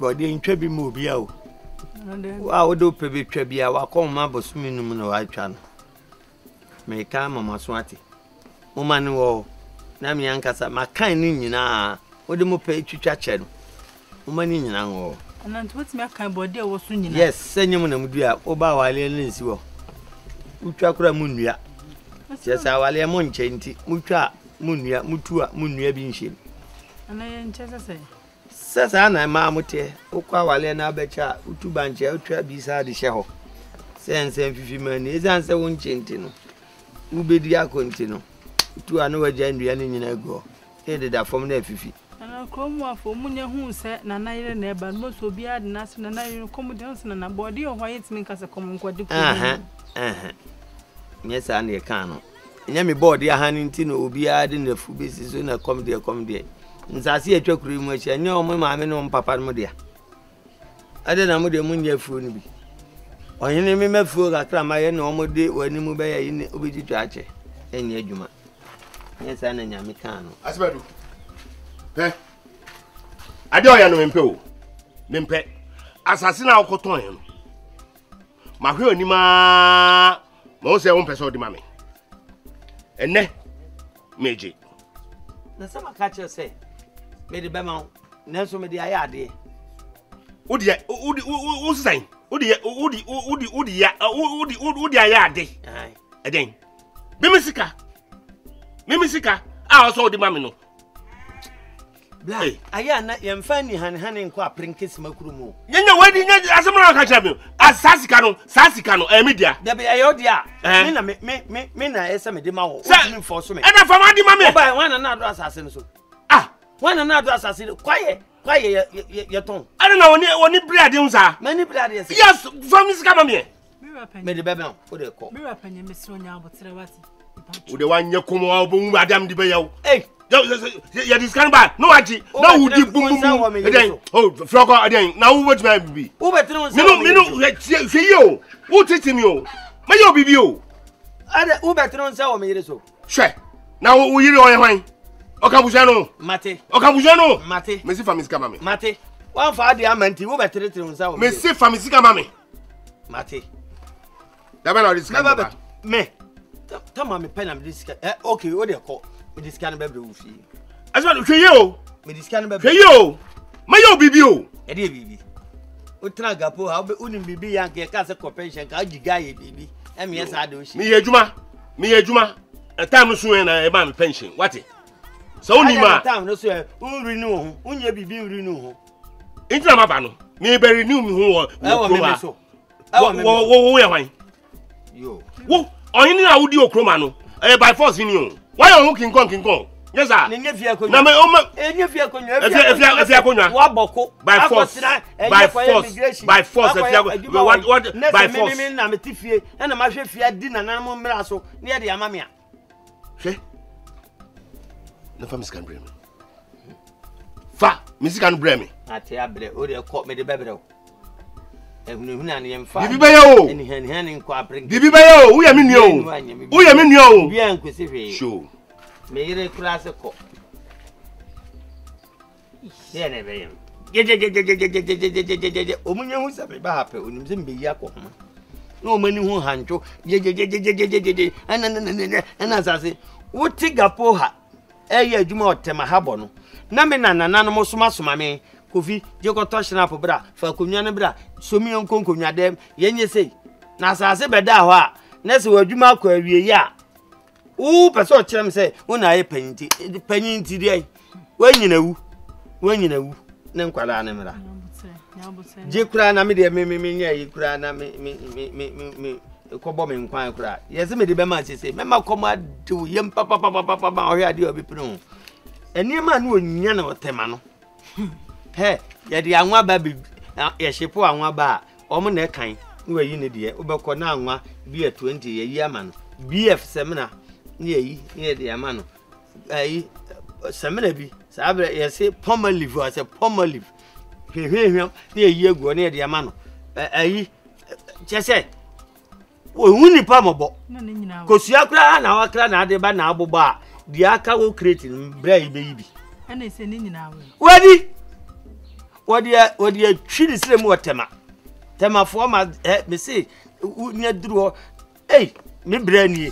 body in Trebi Mobio. I would do Pebi Trebia, I call my bossminum no I chan. May come on my swati. Woman, wo, Nami Ankasa, my kind in what do you pay to Chached? Woman in Yango. And what's my kind body was soon? Yes, send you Mudia, Oba Walians. Mutra Munia. Yes, I will among Chanti, Mutra, Munia, Mutua, Munia Binship. And I ain't just say. Says Anna, Mamute, Oka Walena Becha, Utubancha, Utra beside the show. Sense and 50 men is answer one chintino. Ubedia contino. To another gender in a go. Headed up from there 50. And I'll come for Munia who said Nana never most will be adding us and I come down and a body of why it's make us a common quadruple. Yes, and the canoe. Yami board your hand in Tino will be adding the food business in a comedy. And I see a chocolate room which I know my mamma and Papa Modia. I don't know the moon your food. Or you name me fool, I cram my normal day when you move in Ubiji Trache. And Yajuma. Yes, and Yamicano. As well. Eh? I don't know him, Nimpe. Assassin our cotton. My Nima. Most of person the mammy. And ne Meji. The summer catcher say, made the Bemon, Nelson made the Ayade. Who's saying? Udi Ayade. Again. Mimisika. I also the mammy. Black, I am not young fanny and qua prinkis macrumo. You know what? As a man catch me as Sassicano, Emidia. There be Iodia. Mina is some demo for so many. And from my mammy by one another assassin. Ah, one another assassin. Quiet, your tongue. I don't know when you bread, many blood. Yes, from Miss Camamie. Made the baby for the call. Mirror penny, Miss Sonia, but the one you come out, Madame de Bayo. Eh. Yeah, this kind of no, Aji. No, who did boom. Oh, Frog again. Now, what may be? Who better you? Who teach him you? May you be you? Who better on Sour made so? Sure. Now, we hear your wine. Okabujano, Mate, Okabujano, Mate, Messi from his Gamma, Mate. One for the Amanti, who better on Sour, Messi from his Gamma, Mate. The man is never me. Come on, me pen and this. Okay, what do you call? This can be Bruwaa. As well, you. This can be you. Mayo Bibio. A dear baby. Utragapo, how be Unim Bibi and Casa Corporation, AGYA baby. And yes, I do. Me a Juma, a time soon and a man pension. What it? So only my time, no sir, who renew, when you be renew. Into my banner, me bury new who are so. Oh, you. Whoa, or any audio chromano, by force in you. Why are you looking Kong? Yes, sir. If you by force, by force, by force, and a mafia dinner, and I'm Meraso near the Amamia. The famous can bring me. Fa, Miss can bring me. I tell you, or caught me the baby. And Bibibayo, and Henning Quapping. Bibibayo, we are minio. We are minio. We are inquisitive. Sure. May you classical. Then I am. Omunya who said happy when you be Yako. No many who hand to and as I say, what take a poha? Eh, you more temahabono. Namina and animals masumame. Kofi, Joko touch na bra, for Kunyana bra, so me on Concunya dem, yen ye say. Nasa say beda, Ness were Juma ya. Ooh, Pastor Cham say, when I painted the penny today. When you know, Nanquala Namera. Jekra Namidia, me, Crana, me, Cobom inquire cry. Yes, me the Bema say, Mamma come to young papa, or here do be prone. And your man will Yana Temano. Hey, yet the Angwa baby, a ship or Angwa bar, or my neck kind, where you need the Ubacona, be a 20 a year man, BF seminar, near the Amano. A seminar be, Sabra, yes, say, Pomer leaf was a Pomer leaf. Hear him near you go near the Amano. Just say, we win Pomabo. Cosiacra and our clan are the Banabo bar, the AgyaKoo creating brave baby. And they say, Nina, ready? what you treat is them what tema for my me say nya duro hey me brani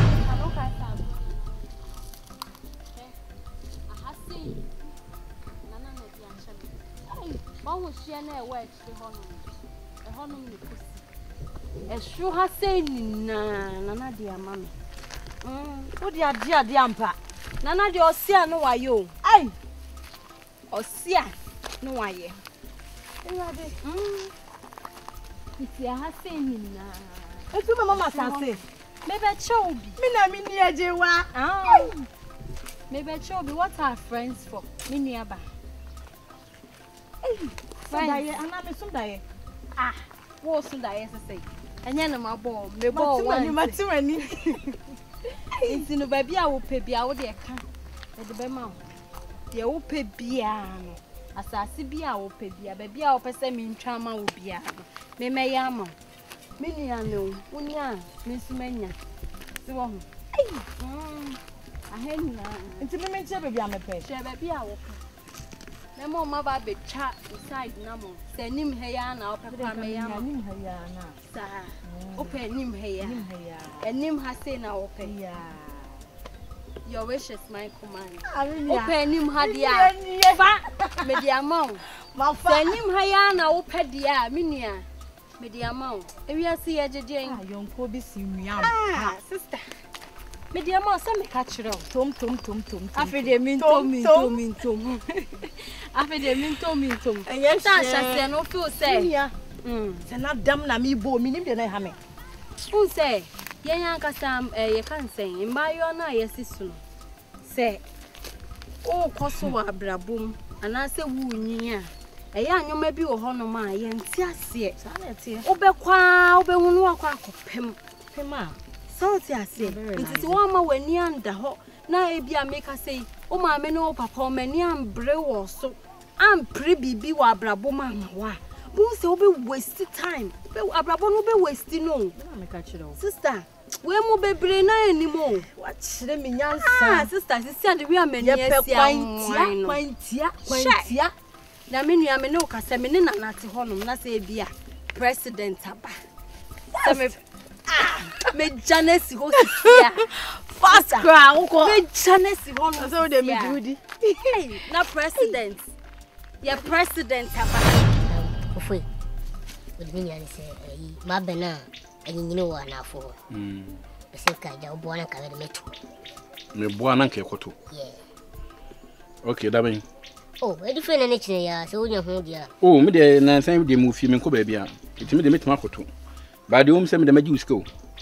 Eshu ha say nana dia mama. O dia ampa. Nana dia osia no wayo. Ai. Osia no waye. Ewade. Iti ha say nina. Etu mama sanse. Maybe chobi. Me na me ni ajewa. Maybe chobi what are friends for? Me ni aba. Friends. Ana me sum daye. Wo sum daye say. Anya na mabo me bo one matiwani inti no ba bia wo pe bia wo de ka e de be ma de wo pe bia no asase bia wo pe bia ba bia wo pese me ntwa ma wo bia me meya ma me nia no unia me sumanya si wo ho ahena inti me che be bia me pe che be bia wo pe na mo ma ba be twa inside na mo se nim he ya na o pe pa me ya ma nim he ya na sa o pe nim he ya enim ha se na o pe ya your wish is my command o pe nim ha dia fa me dia ma ma fa se nim ha ya na o pe dia me nua me dia ma e wi ase ya jejen yonko bi si nua sister me dia ma se me ka kire tom afede min tom afede min tom enya sa se no feel say se na dam na mi bo mi nim de na ha me un say yen ankasa ye kan sen mbayo na yesisu no se o koso wa abrabom ana se wu nyin a eya anyoma bi wo hono ma ye nti ase sa na tie obekwa obehunu akwa akopem pema so ti ase nti se wo ma wani anda ho na e bia meka sei o ma me no papa o mani ambre wo so ampre bibi wa abrabom ama wa bu se obe waste time be abrabom no be waste no na meka kire o sister we mu bebre na animo wa kire me nyansa sister sisi ande we amani asia kwantia na me nua me no kasa me ne nanate honum na se bia president aba se me janesi hosia fast cry uko me janesi honum so de me judi na president ya president aba Kofi with me and say ma bena anyini wa na afo se ka ja obo na ka metu me bo na ka ekoto okay da ben edi fe na ne kire ya se wonya ho dia me de na san de mu fi me ko ba bia itimi de metima akoto ba de se me de magi usko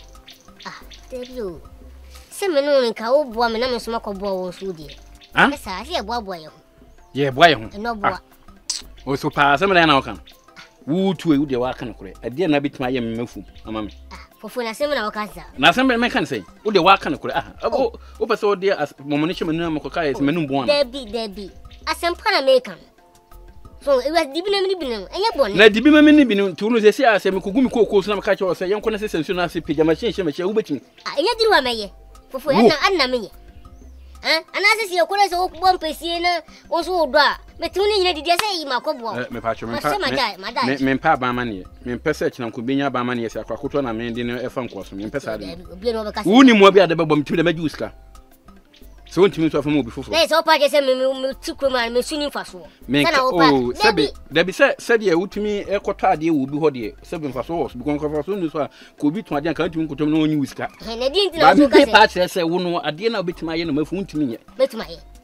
Tebio se me no nka obo me na me so makobo wo so die sa se ebo ye ho ye ebo ye ho no bo o so pa se me na okan wu tu e de wa kan kure ade na bitima ye me mafu ama me Fofo na se me na okan sa na se me kan sei wo de wa kan kure o pe so de momoni che me na makoka ye se me no bo ana debi asempa na me kan so e was dibi na me bi na enye bone na dibi ma me ni bi no tu no se se ase me kogumi kokko so na me ka che o se yenko na se sensu na se pejama hyenhye me che wo betin enye diri wa meye fofo na me ye ana se se ko na se wo bom pesie na wo so do a metu ni nyina didi se yi makobo me pa cho me pa ba ma ne me pese kina ko benya ba ma ne se akwakoto na me ndi no e fa nkoso me pese ade wo ni mo bi ade be bom tu de ma juska so ntimi so afamo obi foforo na so pa je se me tikro ma me suni faso sana o sebi debi se de utimi ekoto ade wo bi ho de sebi faso wo bi kon faso ni so a ko bi tun ade kan ntimi kotom na onyi wiska na di ntina so ka se pa se wo no ade na obitima ye no mafu ntimi ye metima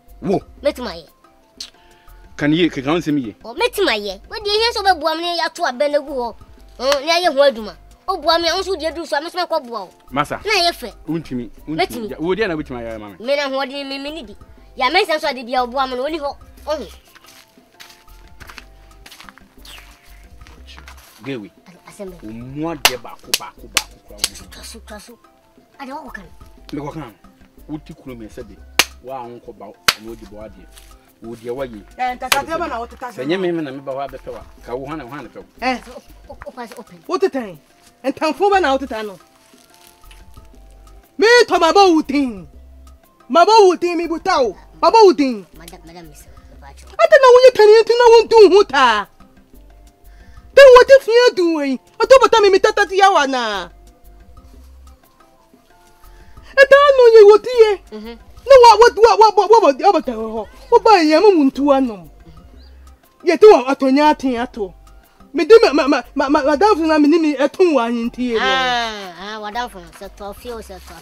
ye kan ye ke kan se mi ye metima ye wo de hen so be buam ne ya to abenegu ho ne aye ho aduma o buam ya nso de du so amesema ko bua masa na ye fe untimi wo de na obitima ya mama me na ho de me ni di ya me senso de bia o buam no oni ho gewi asembe mo de ba ko kwa kasu ada wa kan me ko kan uti kuro me se de wa anko ba no di bo ade wo de wa yi ntakate ba na wo tata se nyeme me na me ba wa be pe wa ka wo hana pe o pass open wo tata entamfo ba na wo tata no me to mabo wutin mi butao mabo wutin madam miss don't know when you turn into no one do huta. Then what if you're doing? I don't know me tata yawana. I don't know you what here. No, what about the other? What by Yamun to one? Yet, do a Tonyati at all. Madame, I'm in a 2 1 in tea. What else? Toffee.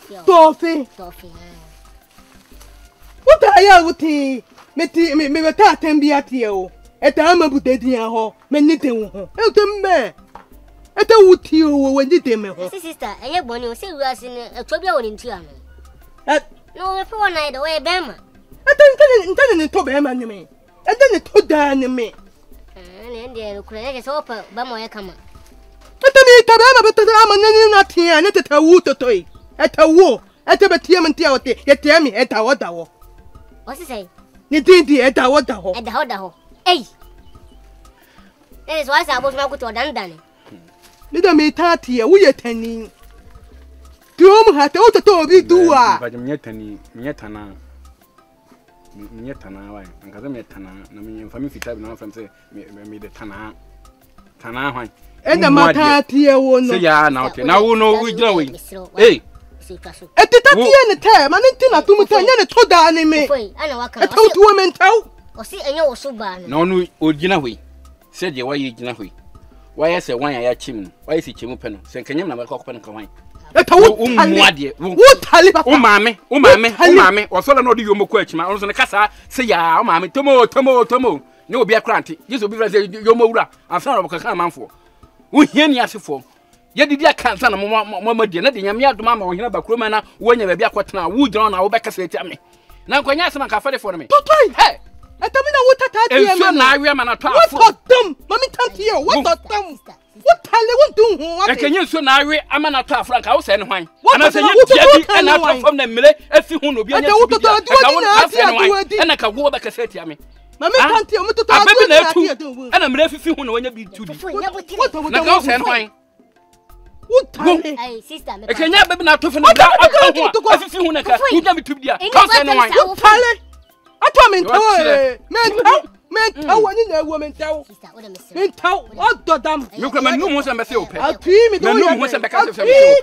What are you with tea? Me a tat and be at you. At the arm of the dear ho, Menito. Elton Bear. At the wood you when you did me. Sister, I have one you say we are in a trouble in Tiano. No, for one night away, Bama. I don't tell you to Bama me. And then it put down me. And then create a open Bama come. But I Tabama, but I'm not here and at a wood to toy. At a war, at a batiam and teote, yet tell me at a water. What's he say? You did at a water. At the hot. Hey! That is why I was not good to Dandan. Little me tarty, we are tending. Drum had auto be do. But Yetana. Yetana, and Kazametana, I mean, for me, if you type now from say, me the Tana. Tana, and the Matartia won't say, ya now, now, no, we know. Hey! At the Tatiana time, and it's not too much. I told the enemy. I told women tell. Or see a yo so bad. No, no, Ojinawi. Said you why you Jinawi. Why I say why I chim? Why is it Chimupen? Send can you never cock pen come? What Mammy, or so no you moquetch my own casa. Say ya, mammy, tomo. No be a cranty. This will be your mora. I'm sorry of a man for. We hear me as for. Yet did I can't send a mamma dinner, the Yamia to mamma, or never crewman, when you be a quatna, wood on our back say to me. Now, when you have a for me. Hey! I tell me what I tell you, man. What got them? Mammy, tell you, what got them? What tell you what do? Can you so now? I'm an attack, Frank House and wine. And I say, and I from the mill, if you will be and I can go back and say to me. Mammy, can't tell me to talk to and I'm left if you want to be too. What and wine? What time? Sister, I can never be not to find out if you want to come to the house. I told me, men, one in a woman tell. Men tell what the damn. You come and no more than a silver. I'll treat me no more than a cousin.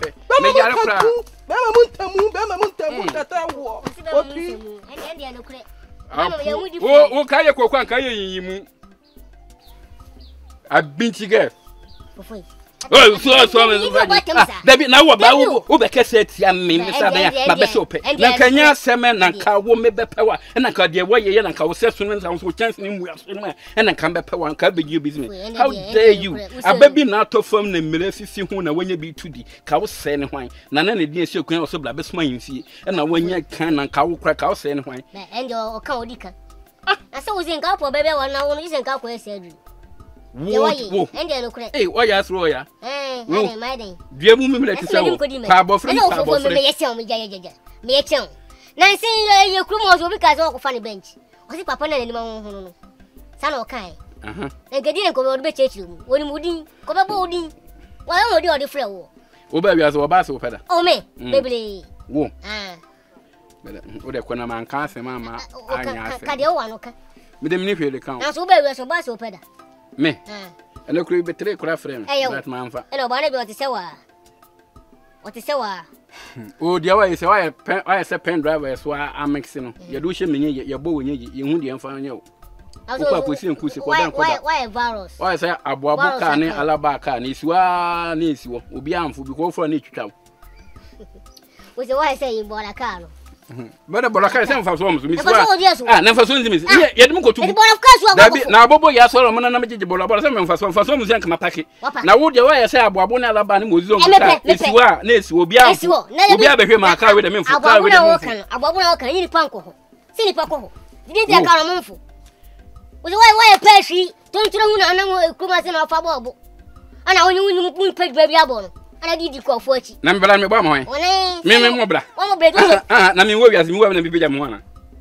I've been together. Oh, so David, now about Ubeka young men, my best open. Now, can you say, man, and cow will make the power, and I got the way and I can say, I was chancing him, and I come back power and cover you business. How dare you? I baby not to form the military when you be to the cow saying wine. None of the days you can also blab a smile, see, and I when you can and cow crack out saying wine. And your cow dicker. I saw was in Capo, baby, one now isn't Capo said. Whoa, and then look at hey, why ask Roya? My day. Dear woman, let us say, Pabo from me a chum. Nancy, your crumos will because all funny bench. Was it Papa and no son or kind? And get in go to the room. When woody, come a body. Well, I do the flow. Oh, baby, as a bass or pedal. Oh, me, baby. Whoa. What a quanaman can't say, Mamma. I know one, okay. Madame Nippy, the count. So baby, as a bass or pedal. Me, and look, be 3 craft frame. That man, and nobody what is sour. What is sour? Oh, dear, I say, I say pen driver, so I'm mixing. You do shame me, your bow, you won't even find you. Why virus? Why say a Boabacane, Alabaca, Niswa, Niswa, will be harmful because for a niche town. With the why say in Bonacano. But a Boraca for some, Miss never soon to miss. Yet, go to now, Bobo, yes, or I'm not a Bola for some young packet. Now, would you say a Babona Laban was on the Nis will be out. Never be able to my car with a milk. A Babona can eat Panko. See Paco. Did you call a month? With why a peshy, don't you know, Kumas and Alpha Bobo? And I will pay baby abon. And I did you call 40. Number I'm a bomb. Mimmy Mobra. Nami Williams, you haven't been a moana.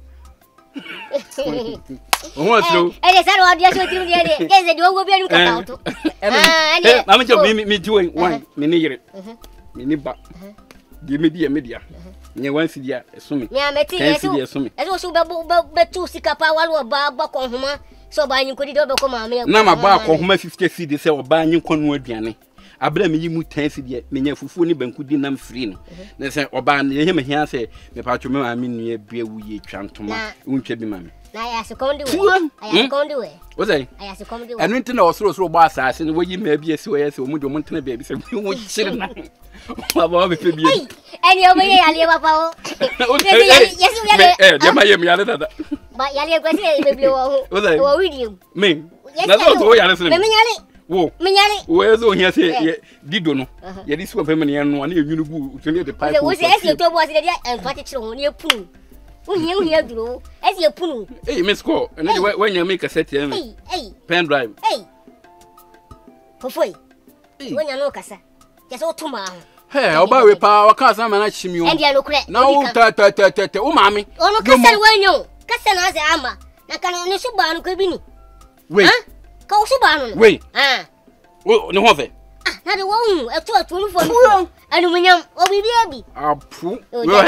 What's true? And it's all just what you did. Yes, the door will be out. And I'm me doing one, Mini, Mini, give me the media. Nye one sidia esumi. Me ameti esumi. Eso so be tu sika pa wale ba ko homa so ba nyin ko di do be ko ma me. Na ma ba ko homa 50 cedi se oba nyin ko no aduane. Abra me yi mu 10 cedi me nya fufuo ni banku di nam free no. Na se oba na ye me hia se me pa twa me ma me nua bia wuye twantoma. Untwa bi ma me. Na ya se kondi we. Aya kondi we. What say? Aya se kondi we. Anu ntina osoro ba asase no wo yi ma bia se wo ye se wo mu do mo ntena bia bi se wo chire na. Baba be bia. Eni o me yale papa o. Yes we yale. Dem ayem yale dada. Ba yale kwesi be bia wo. Wo video. Me. Na so wo yale se. Me yale. Wo. Me yale. Wo zo hia se dido no. Ye di so fe me ne no na enwunu gu so ne de pipe. Wo se esi to bo se de enfati chiro ho ne punu. Uhia duro. Esi punu. Hey, Miss Ko, and when you make a set here. Hey. Pen drive. Hey. Kofoi. When you know kasa. Just all tuma. Hey, oba we pa wakasa mana chimio. And you look correct. Now te o mami. Ono kasa when you. Kasa na se ama. Na kana ne suba no kabini. Wait. Ka suba no. Wait. Oh, no hofe. Na de wo atu for. Anu munyam obibi. Apu.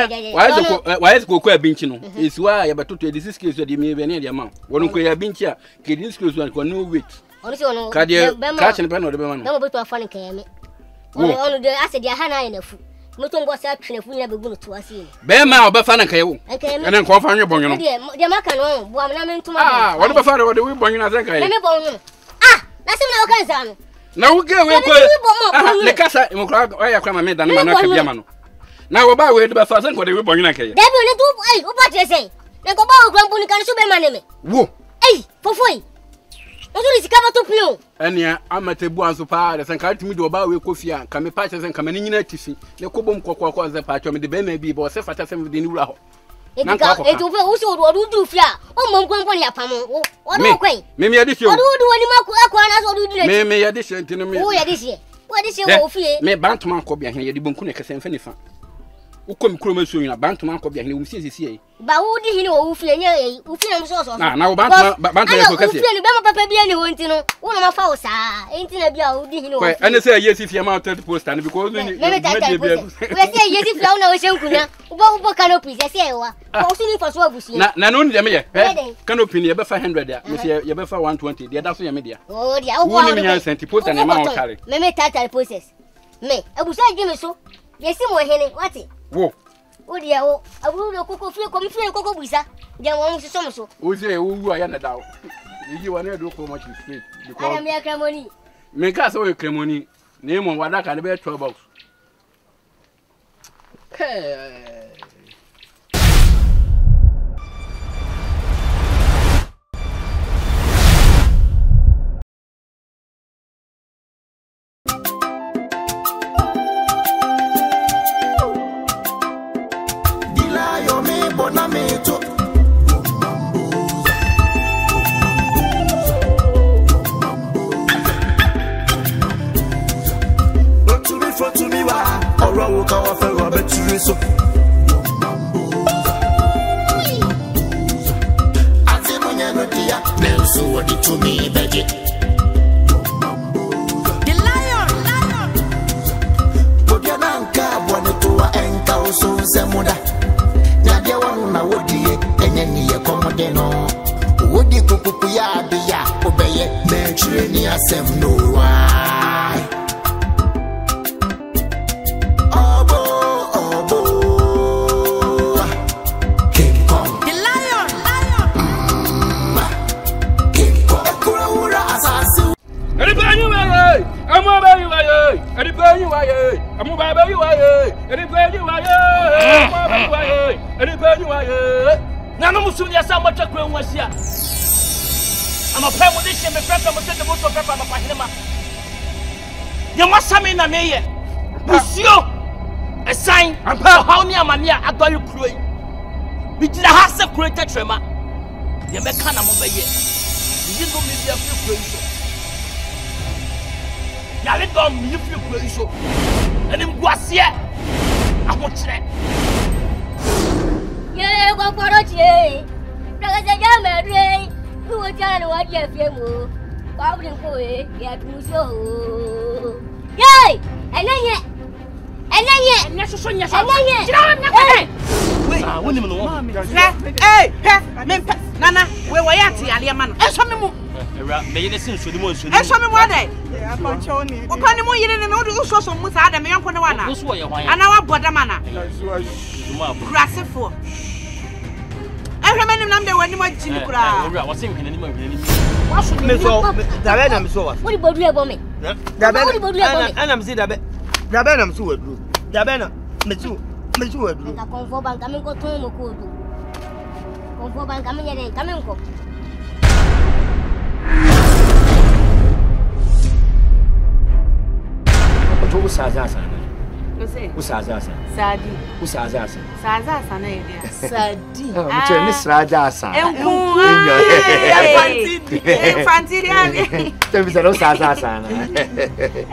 Why is go kwa binchi no? Is why ya batoto e 6 kg de me be ne de ma. Wono ko ya binchi a ke 6 kg ko no weight. Ono se ono. Ka de catch ne pe no de be ma no. Na mo beto afa ne kan me. Ono de ase de ha na na fu. Mo to ngo sa twene fu nya be gu no to ase ni. Be ma obefa na kan yewo. Ene ko fa nwe bonyo no. De ma kan no bo am na me ntuma. Wono be fa de we bonyo na se kan ye. Me bonyo. Na se na o kan sa no. Na wo ge we ko ne kasa mo kra ya kra ma me dan ma na ka bia ma no na wo ba we de ba fa san ko de we bonyo na ke da bi ne tu o ba tre sei ne ko ba o kra mbuni kan so be ma ne me wo fofoi o tu risika ba to pio enia amate bu anso pa de san ka tumi de ba we Kofi a ka me pa che san ka me nyina tifi ne ko bom kokoko ze pa cho me de be ma bi bo se fata sem de ni wura ho na ka e tu fe o so o du fia o mo nkwankwan ya pam o do kwen me ya de show o du woni akwa na so du du me ya de show ntino me o ya de sie o fie me bantuma ko bia hen ya de bonku ne kese mfa ni fa ukom kuro maso yin bantuma ko bia hen umsi sisi ba wo di hin o fie nya o fie na so na wo bantuma ko kese o fie ni be ma papa bia ni wo ntino wo na ma fa o sa ntina bia o di hin o ko ene say yesi fie ma 30 poster na because ni me bia we say yesi fie o na o shenkunya wo canopy say wa o so ni fa so abusi na no ni de me ye canopy ni ye be 500 ya me say ye be 120 de da so ye me dia o dia wo ni me nya senti poster na ma o carry me title process me abusa gbe so yesi mo hene wati wo o dia o abu no koko fie ko mi fie koko buisa dia won so so so o say wo wu aya na dawo yi wa na do ko much straight because ana me akremoni me ka so akremoni na mo wada ka be 12 box AgyaKoo. We did a house of created trema. You make kind of over here. You didn't go me a few crazy. You let go me a few crazy. And him was here. I want to. Yeah, go for it. Because I got married. Who was telling what you feel? Probably for it. Yeah, so. Yay! And then yet. And then yet. And that's so. Hey, Nana, where were you at? Aliaman. I saw me. I saw me one day. Upon more year than all so some with Adam, young Panawana. And our Bodamana. Grassiful. I remember number when you went to the crowd. What's in What about you about me? and I'm saying that Dabenam Seward. Dabena, Metu. I come for bank, coming go to Mokudu. Come for bank, coming in, coming go. Usaza. Sadi. Usaza. Saza, Sadi. Miss Raja. Fancy,